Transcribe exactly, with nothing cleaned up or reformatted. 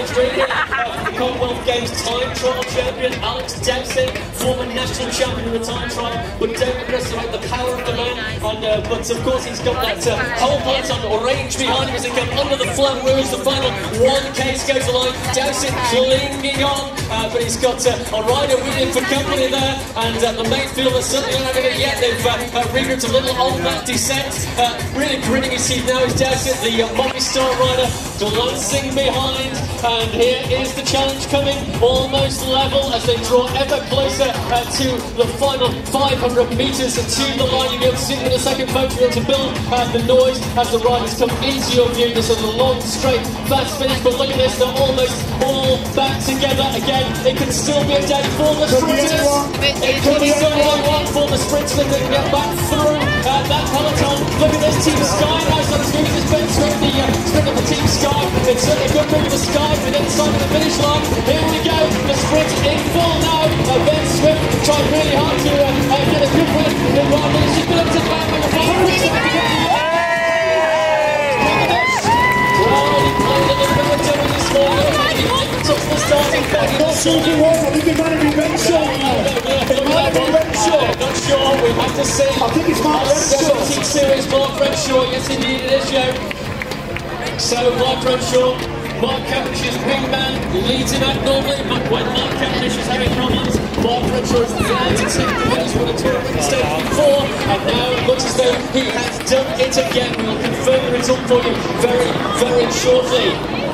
Australia, uh, Commonwealth Games time trial champion Alex Dempsey, former national champion in the time trial, but don't underestimate the power of the man. And, uh, but of course he's got that uh, whole bunch on orange behind him as he comes under the flat wheels. The final one case goes along. Dowsett clinging on, uh, but he's got uh, a rider with him for company there, and uh, the main field is certainly not having it yet. They've uh, uh, regrouped a little on that descent. Uh, really gritting his teeth now is Dowsett, the uh, Movistar rider, glancing behind, and here is the challenge coming, almost level as they draw ever closer uh, to the final five hundred metres to the line. You'll be able to see them in a second photo, you'll be able to build uh, the noise as the riders come into your view. This is a long, straight, fast finish, but look at this, they're almost all back together again. It can still be a day for the sprinters. It could be still be one for the sprinters that can get back through uh, that peloton. Look at this, Team Sky now starting to move this bench with the uh, sprint of the Team Sky. It's certainly a good move for Sky for the inside of the finish line. Here we go, the sprint in full now. Uh, Ben Swift tried really hard to uh, uh, get a good win in one minute. She's been up to back on the ball. Look at this. Well, he played a little bit of double this morning. He took the starting back. Not sure if it was, I think it might have been Ravenshaw. It might have been Ravenshaw. Not sure, we have to see. I think it's Mark Ravenshaw. Team Series, Mark Ravenshaw, yes indeed it is, Joe. So Mark Ravenshaw, Mark Cavendish's wingman, leads him out normally, but when Mark Cavendish is having problems, Mark Ravenshaw is there to take the winners for the Tour of Stage before, and now it looks as though he has done it again. We will confirm the result for you very, very shortly.